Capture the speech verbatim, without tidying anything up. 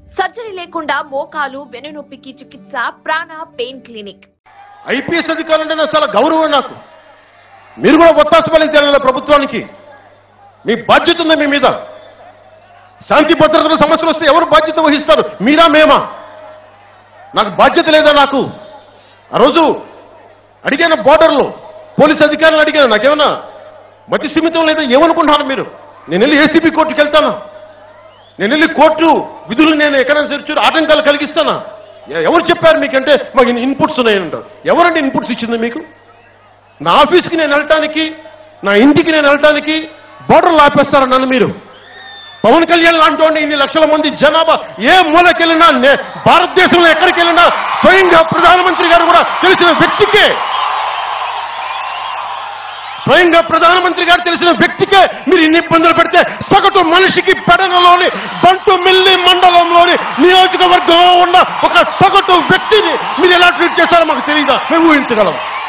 Surgery లేకుండా మోకాలు వెన్నునొప్పికి చికిత్స ప్రాణ పెయిన్ క్లినిక్. ఐపీఎస్ అధికారులంటే నాకు చాలా గౌరవం. నాకు మీరు కూడా ఒత్తాస పలించారు కదా ప్రభుత్వానికి. మీ బాధ్యత ఉంది మీ మీద. శాంతి భద్రతల సమస్యలు వస్తే ఎవరు బాధ్యత వహిస్తారు? మీరా మేమా? నాకు బాధ్యత లేదా? నాకు ఆ రోజు అడిగాను, బోర్డర్లో పోలీస్ అధికారులు అడిగాను, నాకేమన్నా మతి సిమితం లేదా? ఏమనుకుంటున్నారు మీరు? నేను వెళ్ళి ఏసీబీ కోర్టుకి వెళ్తానా? నేను వెళ్ళి కోర్టు విధులు నేను ఎక్కడైనా సరిచూరు ఆటంకాలు కలిగిస్తానా? ఎవరు చెప్పారు మీకంటే మాకు ఇన్పుట్స్ ఉన్నాయంటారు. ఎవరంటే ఇన్పుట్స్ ఇచ్చింది మీకు? నా ఆఫీస్కి నేను వెళ్ళటానికి, నా ఇంటికి నేను వెళ్ళటానికి బోర్డర్లు ఆపేస్తారా నన్ను మీరు? పవన్ కళ్యాణ్ లాంటి వాడిని ఇన్ని లక్షల మంది జనాభా ఏ మూలకెళ్ళినా, భారతదేశంలో ఎక్కడికి వెళ్ళినా స్వయంగా ప్రధానమంత్రి గారు కూడా తెలిసిన వ్యక్తికే స్వయంగా ప్రధానమంత్రి గారు తెలిసిన వ్యక్తికే మీరు ఇన్ని ఇబ్బందులు పెడితే సగటు మనిషికి పెడనలోని బంటు మిల్లి మండలంలోని నియోజకవర్గంలో ఉన్న ఒక సగటు వ్యక్తిని మీరు ఎలా ట్రీట్ చేస్తారో మాకు తెలియదా? మేము ఊహించగలం.